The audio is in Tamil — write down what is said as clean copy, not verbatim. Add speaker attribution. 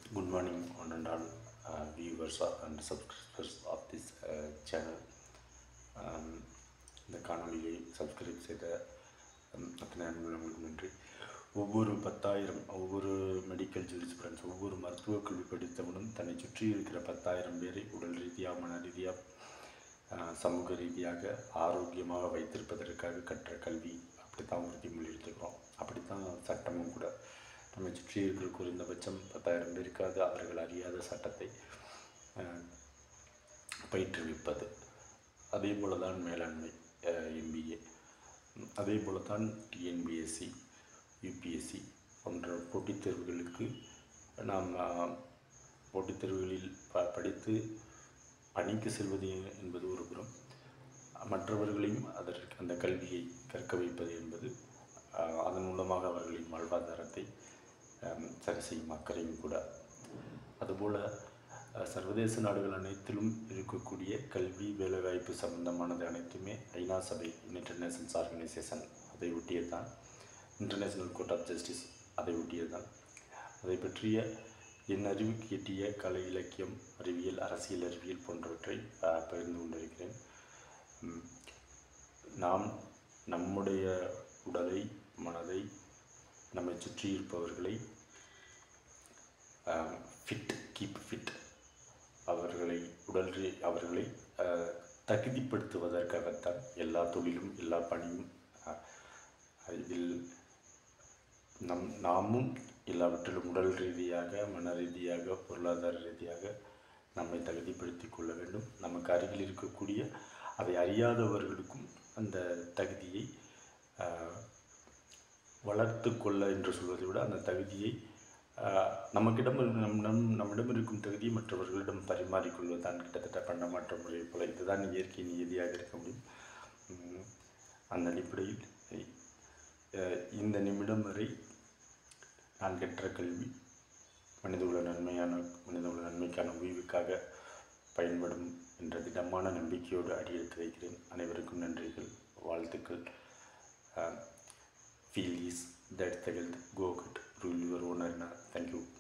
Speaker 1: Good morning, one and all viewers and subscribers of this channel. இந்த காணொலியை சப்ஸ்கிரைப் செய்த அத்தனை அன்புகளுக்கு நன்றி. ஒவ்வொரு 10,000 ஒவ்வொரு மெடிக்கல் ஜூரிஸ்பிரன்ஸ் ஒவ்வொரு மருத்துவக் கல்வி படித்தவனும் தன்னை சுற்றி இருக்கிற 10,000 பேரை உடல் ரீதியாக, மன ரீதியாக, சமூக ரீதியாக ஆரோக்கியமாக வைத்திருப்பதற்காக கற்ற கல்வி. அப்படித்தான் உறுதிமொழி எடுத்துக்கிறோம். அப்படித்தான் சட்டமும் கூட. நம்மை சுற்றி இருக்கிற குறைந்தபட்சம் 10,000 பேருக்காவது அவர்கள் அறியாத சட்டத்தை பயிற்றுவிப்பது. அதே போல தான் மேலாண்மை MBA, அதே போல தான் TNPSC, UPSC போன்ற போட்டித் தேர்வுகளுக்கு நாம் போட்டித் தேர்வுகளில் படித்து பணிக்கு செல்வது என்பது ஒரு புறம், மற்றவர்களையும் அதற்கு அந்த கல்வியை கற்க வைப்பது என்பது அதன் மூலமாக அவர்களின் வாழ்வாதாரத்தை சரி செய்யும் அக்கறையும் கூட. அதுபோல் சர்வதேச நாடுகள் அனைத்திலும் இருக்கக்கூடிய கல்வி, வேலைவாய்ப்பு சம்பந்தமானது அனைத்துமே ஐநா சபை, யுனைடெட் நேஷன்ஸ் ஆர்கனைசேஷன் அதை ஒட்டியதுதான். இன்டர்நேஷ்னல் கோர்ட் ஆஃப் ஜஸ்டிஸ் அதை ஒட்டியதுதான். அதை பற்றிய என் அறிவுக்கு எட்டிய கலை, இலக்கியம், அறிவியல், அரசியல் அறிவியல் போன்றவற்றை பகிர்ந்து கொண்டிருக்கிறேன். நாம் நம்முடைய உடலை, மனதை, நம்மை சுற்றி இருப்பவர்களை கீப் ஃபிட், அவர்களை தகுதிப்படுத்துவதற்காகத்தான் எல்லா தொழிலும், எல்லா பணியும். இதில் நாமும் எல்லாவற்றிலும் உடல் ரீதியாக, மன ரீதியாக, பொருளாதார ரீதியாக நம்மை தகுதிப்படுத்தி கொள்ள வேண்டும். நமக்கு அருகில் இருக்கக்கூடிய அதை அறியாதவர்களுக்கும் அந்த தகுதியை வளர்த்து கொள்ள என்று சொல்வதை விட அந்த தகுதியை நம்மிடம் இருக்கும் தகுதியை மற்றவர்களிடம் பரிமாறிக்கொள்வதுதான் கிட்டத்தட்ட பண்டமாற்ற முறை போல. இதுதான் இயற்கை நியதியாக இருக்க முடியும். அந்த அடிப்படையில் இந்த நிமிடம் வரை நான் கற்ற கல்வி மனிதகுல நன்மைக்கான உய்வுக்காக பயன்படும் என்ற திடமான நம்பிக்கையோடு அடியெடுத்து வைக்கிறேன். அனைவருக்கும் நன்றிகள், வாழ்த்துக்கள். Feel is, that's the health. Go get rule your own arena. Thank you.